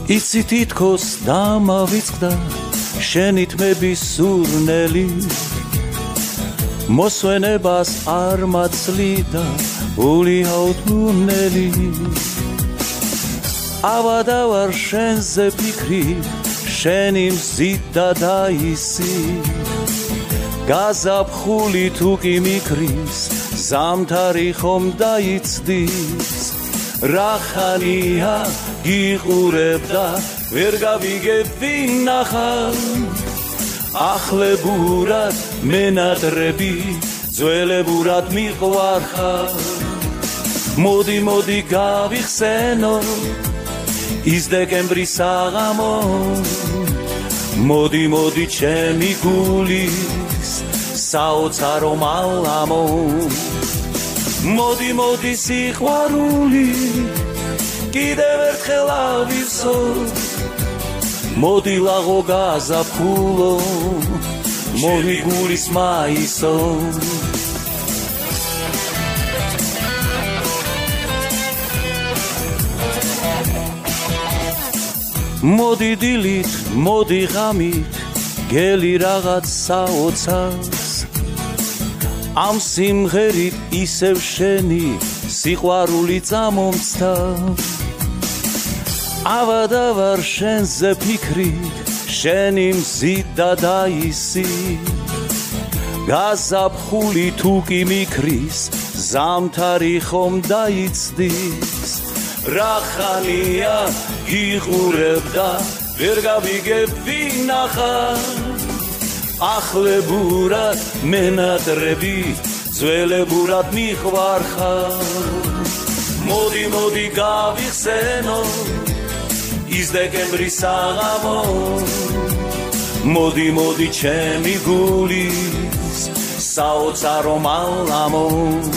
იცი თითქოს დამავიწყდა შენი თმების სურნელი მოსვენებას არ მაცლიდა ულიაო თუნელი ავადავარ შენზე ფიქრი შენი მზიდა დაისი გაზაფხული თუ კი მიქრის ზამთარი ხომ დაიცდის რახანია გიყურებდა ვერ გავიგებ ვინახავ ახლებურად მენატრები ძველებურად მიყვარხარ მოდი მოდი გავიხსენო ის დეკემბრის საღამო მოდი მოდი ჩემი გულის საოცარო მალამო მოდი მოდი სიყვარული კიდევ ერთხელ ავივსო მოდი ლაღო გაზაფხულო მოდი გულის მაისო მოდი დილით მოდი ღამით გელი რაღაც საოცარს ამ სიმღერით ისევ შენი სიყვარული წამომცდა ავადავარ შენზე ფიქრით შენი მზიდა დაისი გაზაფხული თუ კი მიქრის ზამთარი ხომ დაიცდის რახანია გიყურებდა ვერ გავიგებ ვინახავ ახლებურად მენატრები ძველებურად მიყვარხარ მოდი მოდი გავიხსენო ის დეკემბრის საღამო მოდი მოდი ჩემი გულის საოცარო მალამო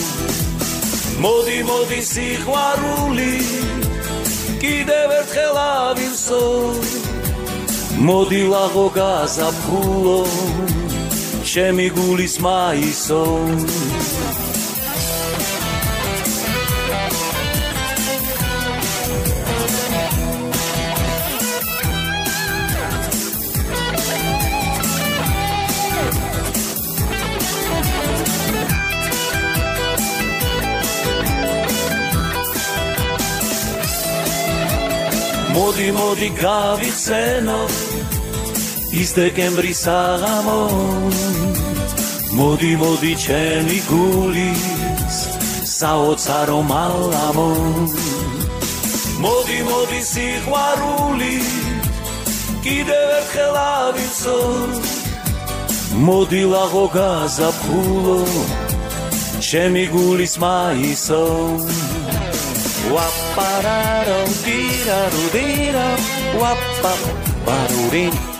მოდი მოდი სიყვარული კიდევ ერთხელ ავივსო მოდი ლაღო გაზაფხულო ჩემი გულის მაისო მოდი მოდი გავიხსენო ის დეკემბრის საღამო მოდი მოდი ჩემი გულის საოცარო მალამო მოდი მოდი სიყვარული კიდევ ერთხელ ავივსო მოდი ლაღო გაზაფხულო ჩემი გულის მაისო Wapararum diraru diram wapap barurin